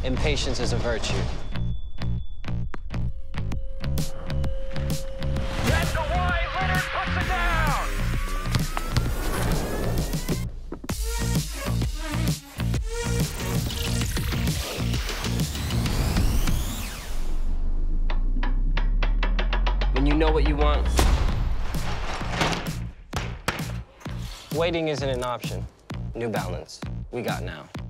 Impatience is a virtue. That's the wide. Leonard puts it down. When you know what you want, waiting isn't an option. New Balance. We got now.